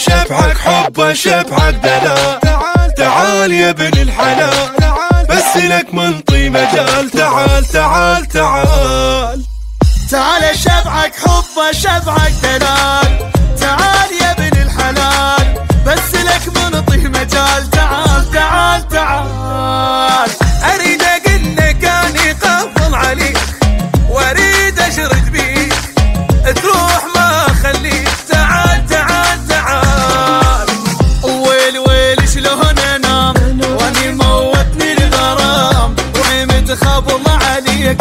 شبعك حب شبعك دلال، تعال يا ابن الحلال بس لك منطي مجال، تعال تعال تعال تعال شبعك حب شبعك دلال، تعال يا ابن الحلال بس لك منطي مجال، تعال تعال تعال. اريد اقلك اني قفل عليك واريد اشرد بيك تروح ما خليك، تعال تعال تعال. ويل ويل شلون انام واني موتني الغرام روحي متخبل عليك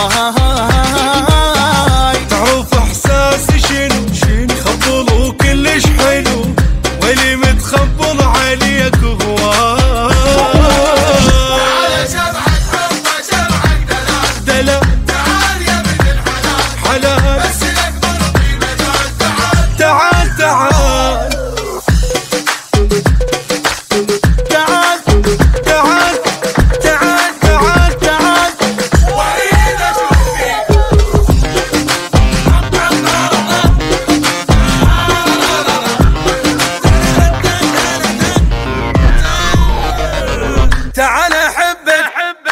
هواي. تعرف احساسي شنو خبل وكلش حلو واللي متخبل عليك هواي. تعال شبعك حب شبعك دلال، تعال يا ابن الحلال بس لك منطي مجال، تعال تعال تعال تعال تعال تعال تعال تعال واريد اشوف فيك. تعال احبك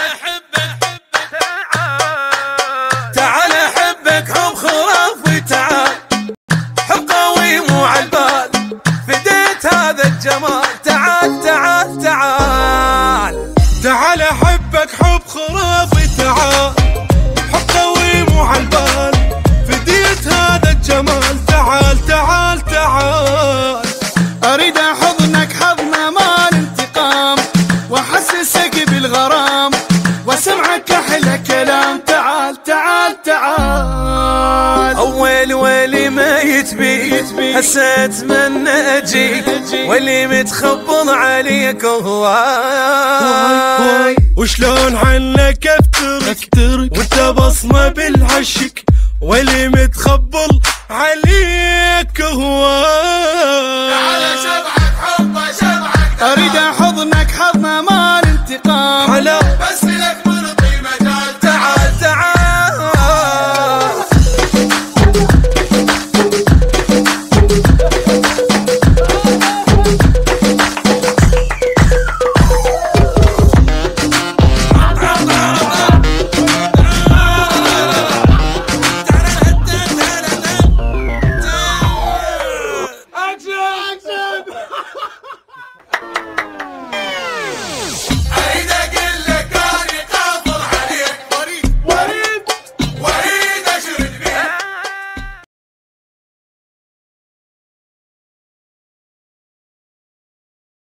تعال احبك حب خرافي، تعال حب قوي مو عالبال فديت هذا الجمال، تعال تعال تعال. تعال احبك حب خرافي، تعال حب قوي مو عالبال فديت هذا الجمال، تعال تعال تعال. اريد احضنك حضن مال انتقام واحسسك بالغرام واسمعك احلى كلام، تعال تعال تعال. اول ويلي ما يتبي هسه اتمنى اجيك واللي متخبل عليك هواي. وشلون عنك افترك وانت بصمه بالعشق واللي متخبل عليك هواي.